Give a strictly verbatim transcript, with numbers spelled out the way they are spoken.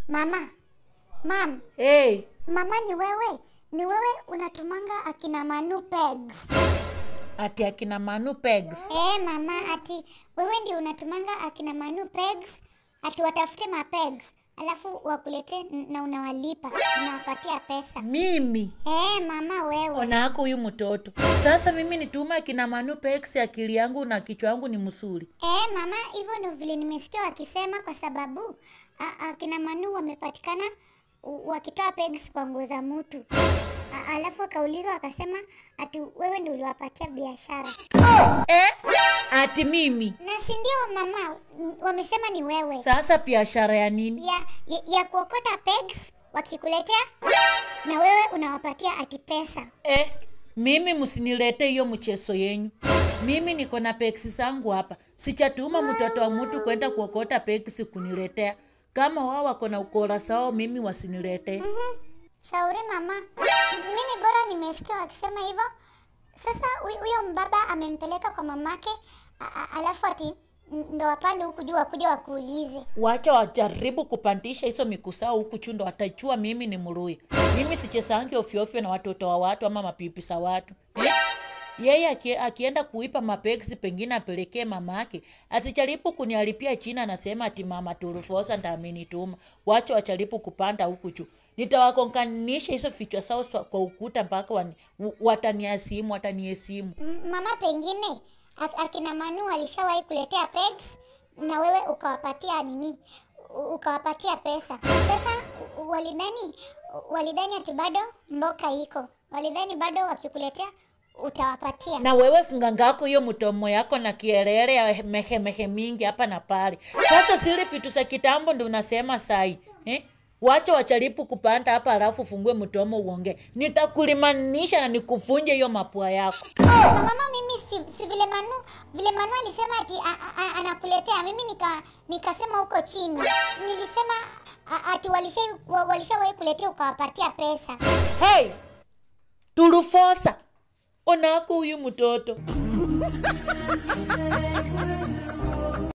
Mama. Mam. Hey. Mama ni wewe. Ni wewe unatumanga akina Manu pegs. Ati akina Manu pegs. Eh mama, ati wewe ndio unatumanga akina Manu pegs. Ati watafute ma pegs. Alafu wakulete na unawalipa. Unawapatia pesa. Mimi? Eh mama wewe. Ona hako huyu mtoto. Sasa mimi nituma akina Manu pegs, akili yangu na kichwa yangu ni msuri. Eh mama, hivyo ndio vile nimesikia wakisema kwa sababu akina Manu wamepatikana wakitoa pegs kwa nguo za mtu. Alafu akaulizwa akasema ati wewe ndio uliwapatia biashara. Eh? Ati mimi? Na si ndio mama, wamesema ni wewe. Sasa biashara ya nini? Ya, ya, ya kuokota pegs wakikuletea na wewe unawapatia ati pesa. Eh, mimi msinilete hiyo mchezo yenyu. Mimi niko na pegs zangu hapa. Sichatuma mtoto wa mtu kwenda kuokota pegs kuniletea. Kama wao wako na ukora sawa, mimi wasinilete. Mhm. Shauri mama. Mimi bora nimesikia wakisema hivyo. Sasa huyo mbaba amempeleka kwa mamake, alafu ati ndo wapande huku juu wakuja wakuulize. Wacha wajaribu kupandisha hizo mikusao huku chundo, watachua mimi ni mrui. Mimi sichesangi ofyo ofyo na watoto wa watu ama mapipi sa watu. Eh? Yeye akie, akienda kuipa mapegsi pengine apelekee mamake. Asicharipu kunialipia china, anasema ati mama turufosa ndamenituma. Wacha wacharipu kupanda huku juu. Nitawakonkanisha hizo fichwa sao kwa ukuta mpaka wani, wataniasimu, wataniesimu. Mama pengine akina Manu alishawahi kuletea pegs na wewe ukawapatia nini? Ukawapatia pesa. Sasa walidhani walidhani ati bado mboka iko. Walidhani bado wakikuletea utawapatia. Na wewe fungangako hiyo mtomo yako na kielele ya mehe mehe mingi hapa na pale. Sasa siri fitu za kitambo ndio unasema sai. Eh? Wacha wacharipu kupanda hapa alafu fungue mtomo uonge. Nitakulimanisha na nikufunje hiyo mapua yako. Na mama mimi si, si vile Manu, vile Manu alisema ati anakuletea, mimi nika nikasema huko chini. Si nilisema ati walisha walishawahi kuletea ukawapatia pesa. Hey! Turufosa. Onako huyu mtoto.